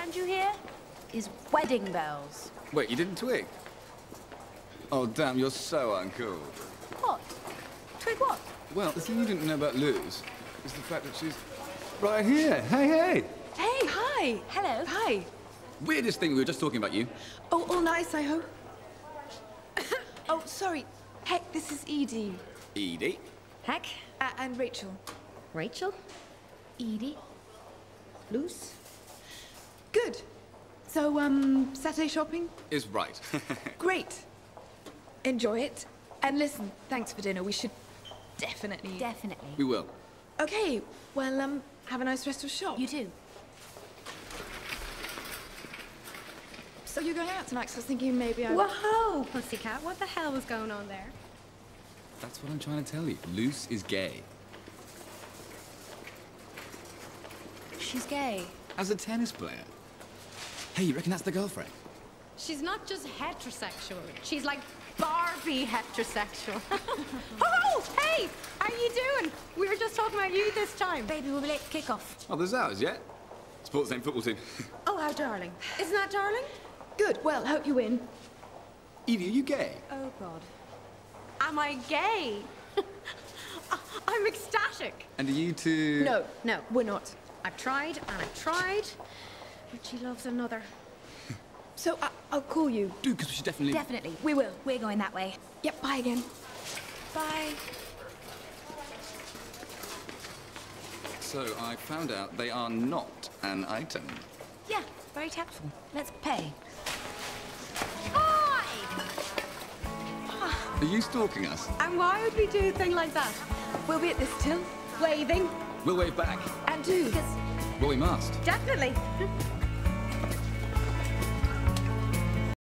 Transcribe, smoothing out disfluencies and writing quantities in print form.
around you here is wedding bells. Wait, you didn't twig? Oh, damn, you're so uncool. What? Twig what? Well, the thing you didn't know about Luz is the fact that she's right here. Hey, hey! Hey, hi! Hello. Hi. Weirdest thing, we were just talking about you. Oh, all nice, I hope. Oh, sorry. Heck, this is Edie. Edie? Heck. And Rachel. Rachel? Edie? Luce? Good. So, Saturday shopping? Is right. Great. Enjoy it. And listen, thanks for dinner. We should definitely... Definitely. We will. Okay, well, have a nice rest of shop. You too. So you're going out tonight, 'cause I was thinking maybe I... Whoa, pussycat, what the hell was going on there? That's what I'm trying to tell you. Luce is gay. She's gay. As a tennis player. Hey, you reckon that's the girlfriend? She's not just heterosexual, she's like Barbie heterosexual. Oh, hey, how you doing? We were just talking about you this time. Baby, we'll be late for kick-off. Oh, there's ours, yeah? Support the same football team. Oh, how darling. Isn't that darling? Good, well, hope you win. Edie, are you gay? Oh, God. Am I gay? I'm ecstatic. And are you two... No, we're not. I've tried and I've tried, but she loves another. So, I'll call you. Do, because we should definitely... Definitely. We will. We're going that way. Yep, bye again. Bye. So, I found out they are not an item. Yeah, very tactful. Let's pay. Hi! Are you stalking us? And why would we do a thing like that? We'll be at this till. Waving? We'll wave back. And do. Because Well, we must. Definitely.